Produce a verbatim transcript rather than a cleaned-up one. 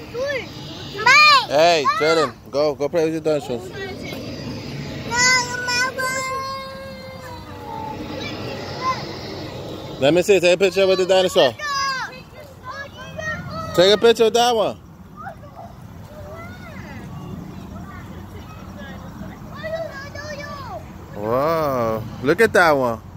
Hey, Jalen, go, go play with your dinosaurs. Let me see. Take a picture with the dinosaur. Take a picture of that one. Wow, look at that one.